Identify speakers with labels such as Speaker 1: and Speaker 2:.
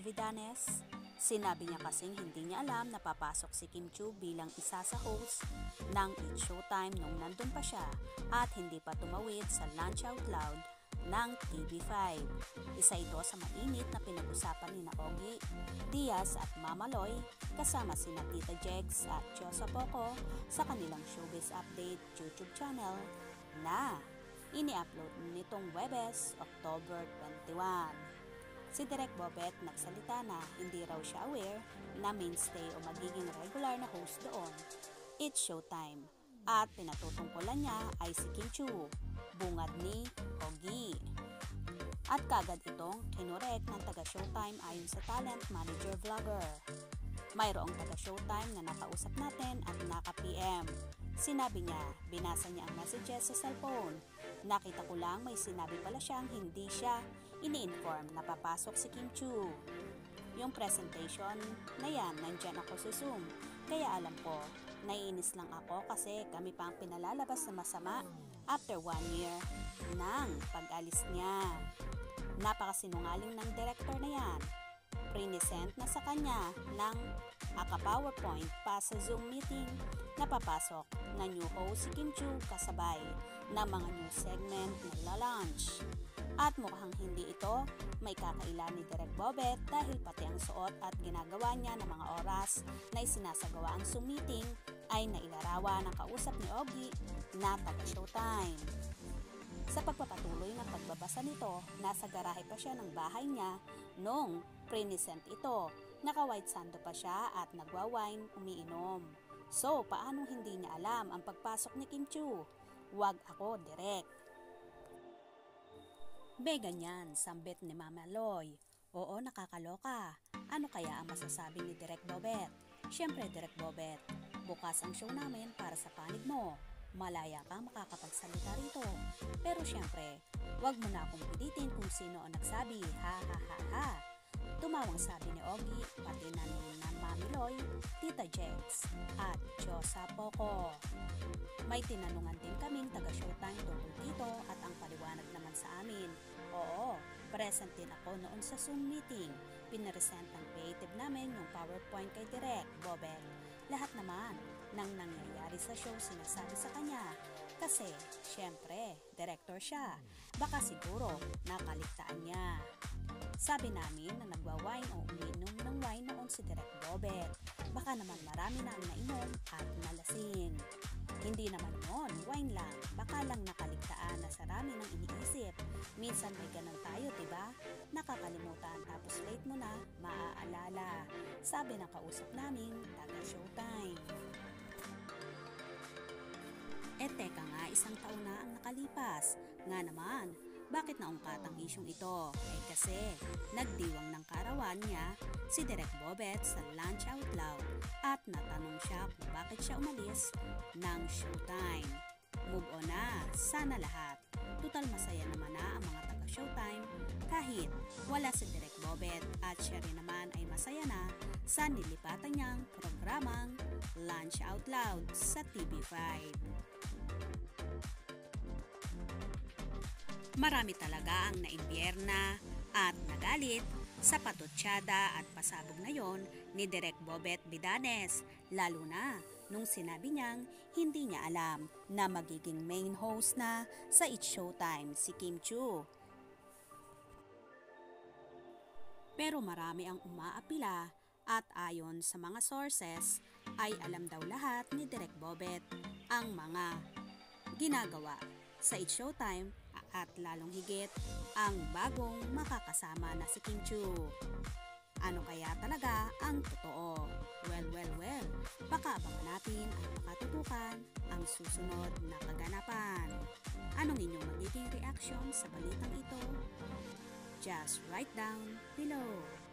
Speaker 1: Vidanes. Sinabi niya kasing hindi niya alam na papasok si Kim Chiu bilang isa sa host ng It's Showtime nung nandun pa siya at hindi pa tumawid sa Lunch Out Loud ng TV5. Isa ito sa mainit na pinag-usapan ni Ogie Diaz at Mama Loy kasama sina Tita Jegs at Chosa Poco sa kanilang Showbiz Update YouTube channel na ini-upload nitong Huwebes, October 21. Si Direk Bobet nagsalita na hindi raw siya aware na mainstay o magiging regular na host doon, It's Showtime, at pinatutungkulan niya ay si Kim Chiu, bungad ni Ogie. At kagad itong kinurek ng taga-Showtime ayon sa talent manager vlogger. Mayroong taga-Showtime na nakausap natin at naka-PM. Sinabi niya, binasa niya ang messages sa cellphone. Nakita ko lang may sinabi pala siyang hindi siya ini-inform na papasok si Kim Chiu. Yung presentation na yan, nandyan ako sa Zoom. Kaya alam ko, naiinis lang ako kasi kami pa ang pinalalabas na masama after 1 year ng pag-alis niya. Napakasinungaling ng director na yan. Present na sa kanya ng aka-PowerPoint pa sa Zoom meeting na papasok na new host si Kim Chiu kasabay ng mga new segment na launch. At mukhang hindi ito may kakaila ni Direk Bobet dahil pati ang suot at ginagawa niya ng mga oras na isinasagawa ang Zoom meeting ay nailarawan ng kausap ni Ogie na taga-Showtime. Sa pagpapatuloy ng pagbabasa nito, nasa garahe pa siya ng bahay niya nung present ito. Naka-white sando pa siya at nagwa-wine umiinom. So, paanong hindi niya alam ang pagpasok ni Kim Chiu? Wag ako, Direk. Be ganyan, sambit ni Mama Loy. Oo, nakakaloka. Ano kaya ang masasabi ni Direk Bobet? Siyempre, Direk Bobet, bukas ang show namin para sa panig mo. Malaya kang makakapagsalita rito. Pero siyempre, wag mo na akong pilitin kung sino ang nagsabi. Ha ha ha ha. Tumawang sabi ni Ogie, pati na ni Mami Loy, Tita Jegs, at Chosa Poco. May tinanungan din kaming taga-Showtime tungkol dito at ang paliwanag naman sa amin. Oo, present din ako noon sa Zoom meeting. Pinaresent ng creative namin yung PowerPoint kay Direk Bobet. Lahat naman ng nangyayari sa show sinasabi sa kanya. Kasi, syempre, director siya. Baka siguro nakaligtaan niya. Sabi namin na nagwa-wine o uminom ng wine noon si Direk Bobet. Baka naman marami na ang nainom at nalasing. Hindi naman noon, wine lang. Baka lang nakaligtaan na sarami ng iniisip. Minsan may ganun tayo, diba? Nakakalimutan tapos late mo na, maaalala. Sabi ng kausap namin, taga-Showtime. Teka nga, isang taon na ang nakalipas. Nga naman, bakit naungkat ang isyong ito? Kasi nagdiwang ng karawan niya si Direk Bobet sa Lunch Out Loud at natanong siya kung bakit siya umalis ng Showtime. Move on na, sana lahat. Total masaya naman na ang mga taga-Showtime kahit wala si Direk Bobet at siya rin naman ay masaya na sa nilipatan niyang programang Lunch Out Loud sa TV5. Marami talaga ang naimbierna at nagalit sa patutsada at pasabog na yon ni Direk Bobet Vidanes, lalo na nung sinabi niyang hindi niya alam na magiging main host na sa It's Showtime si Kim Chiu. Pero marami ang umaapila at ayon sa mga sources ay alam daw lahat ni Direk Bobet ang mga ginagawa sa It's Showtime at lalong higit ang bagong makakasama na si Kim Chiu. Ano kaya talaga ang totoo? Well, pakaabangan natin at pakatutukan ang susunod na kaganapan. Anong inyong magiging reaction sa balitang ito? Just write down below.